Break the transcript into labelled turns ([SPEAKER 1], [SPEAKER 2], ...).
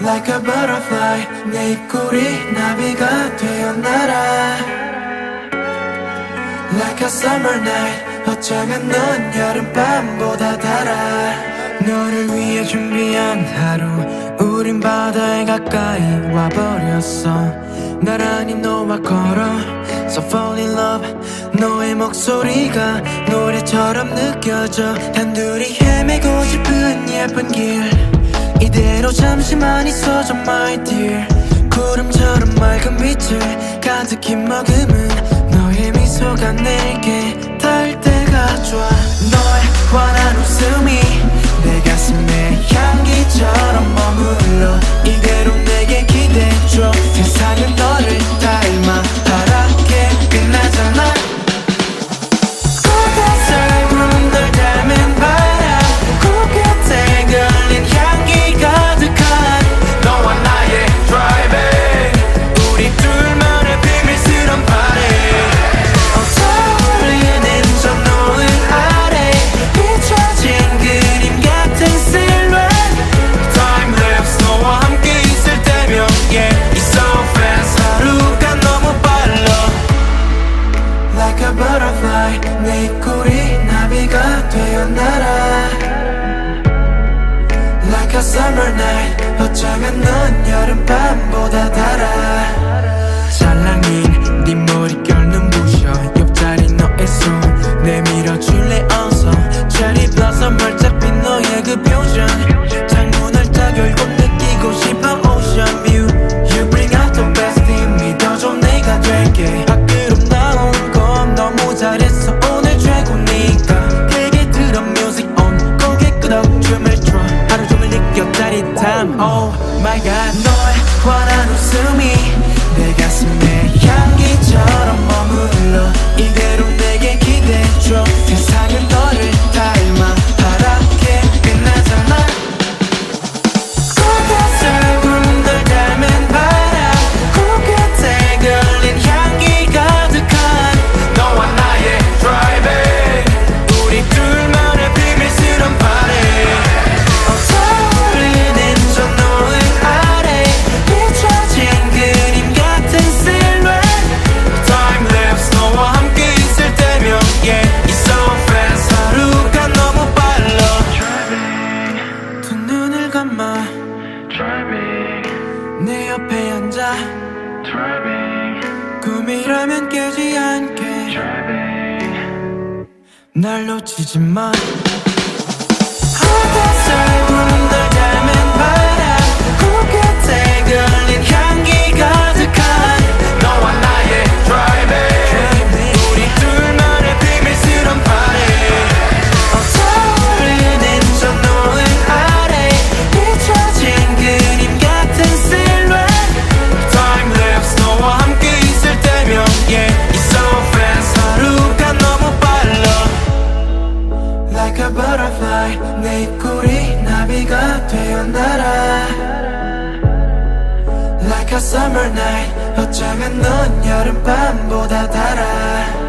[SPEAKER 1] Like a butterfly 내 입꼬리 나비가 되어 날아 Like a summer night 어쩌면 넌 여름밤보다 달아 너를 위해 준비한 하루 우린 바다에 가까이 와버렸어 나란히 너와 걸어 So fall in love 너의 목소리가 노래처럼 느껴져 단둘이 헤매고 싶은 예쁜 길 이대로 잠시만 있어줘 my dear 구름처럼 맑은 빛을 가득히 머금은 너의 미소가 내게 닿을 때가 좋아 너의 환한 웃음이 내 가슴에 향기처럼 머물러 이대로 내게 기대줘 세상은 너를 닮아 파랗게 빛나잖아 꽃에서 구름 널 닮은 바람 코끝에 걸린 향기 가득한 너와 나의 driving 우리 둘만의 비밀스런 party 떠오르는 저 노을 아래 비춰진 그림 같은 silhouette Time lapse 너와 함께 있을 때면 yeah It's so fast 하루가 너무 빨라 Like a butterfly 내 입꼬리 나비가 되어 날아 Like a summer night 어쩌면 넌 여름밤보다 달아 찰랑인 네 머릿결 눈부셔 옆자리 너의 손 내밀어줄래 어서 Cherry blossom 활짝핀 너의 그 표정 창문을 딱 열고 느끼고 싶어 ocean view You bring out the best in me 믿어줘 내가 될게 밖으로 나온 건 너무 잘했어 오늘 최고니까 되게 들어 music on 고개 끄덕 춤을 춰 하루 종일 느껴 짜릿함 Oh my god 너의 환한 웃음이 내 가슴에 향기처럼 머물러 이대로 내게 기대줘 세상은 너를 닮아 파랗게 빛나잖아 꽃에서 구름 널 닮은 바람 코끝에 걸린 향기 가득한 너와 나의 driving 우리 둘만의 비밀스런 party 떠오르는 저 노을 아래 비춰진 그림 같은 silhouette Time lapse 너와 함께 있을 때면 yeah It's so fast 하루가 너무 빨라 Driving 두 눈을 감아 Driving 내 옆에 앉아 Driving 꿈이라면 깨지 않게 Driving 날 놓치지 마 어디서 구름 널 닮은 바람 코끝에 걸린 향기 가득한 너와 나의 driving 우리 둘만의 비밀스런 party 떠오르는 저 노을 아래 비춰진 그림 같은 silhouette Time lapse 너와 함께 있을 때면 yeah It's so fast 하루가 너무 빨라 Like a butterfly 내 입꼬리 나비가 되어 날아 Like a summer night 어쩌면 넌 여름밤보다 달아